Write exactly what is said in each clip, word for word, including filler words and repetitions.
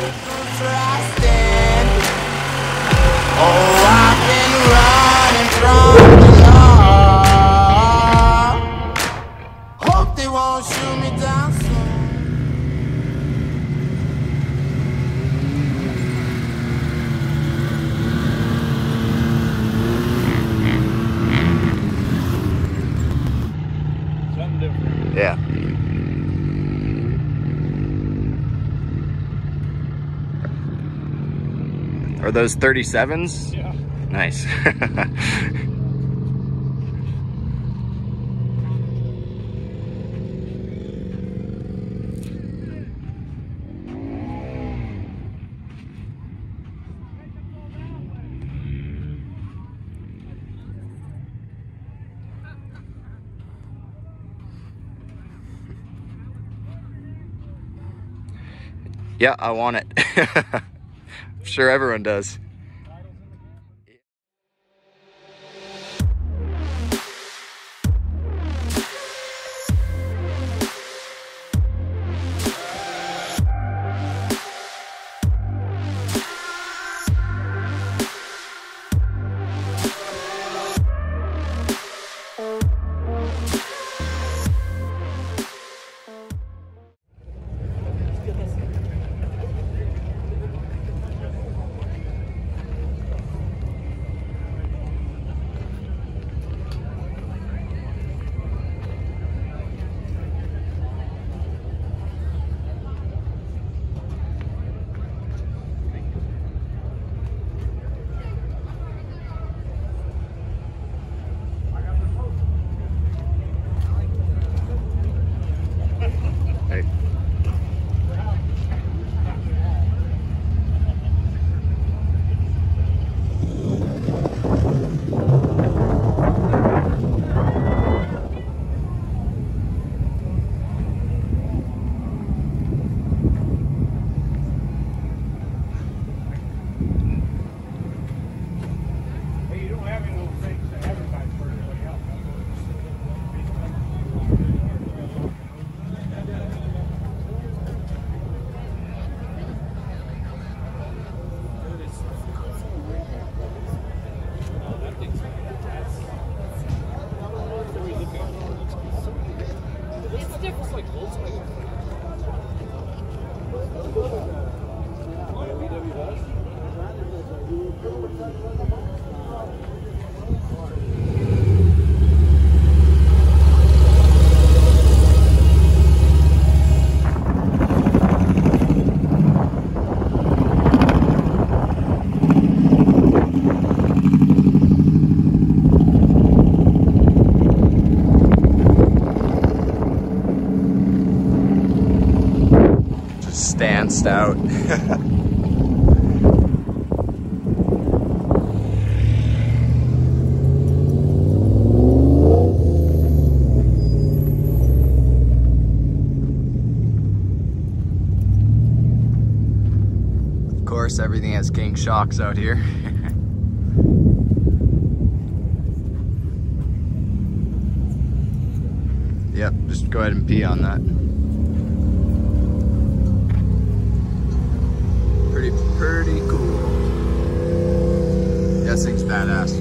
Oh, I've been running from the law. Hope they won't shoot me down soon. Something different. Yeah. Are those thirty-sevens? Yeah. Nice. Yeah, I want it. I'm sure everyone does. Hey. Hey, you don't have any little things to advertise for everybody else. It's different, like old school. Just stand stout. Of course, everything has king shocks out here. Yep, just go ahead and pee on that. Pretty, pretty cool. Yeah, this thing's badass.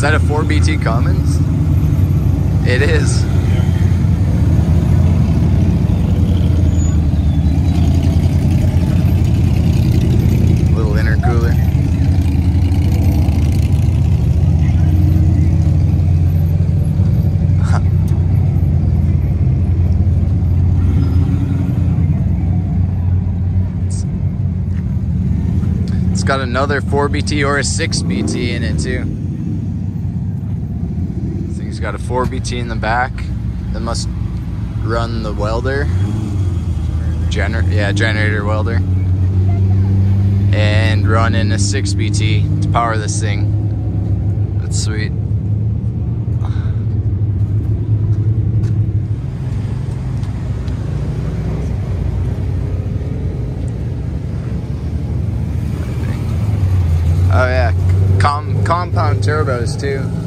that a four B T Commons? It is. Little intercooler. It's got another four B T or a six B T in it too. I think it's got a four B T in the back that must run the welder. Gener yeah, generator welder. And run in a six B T to power this thing. That's sweet. Oh yeah, Com compound turbos too.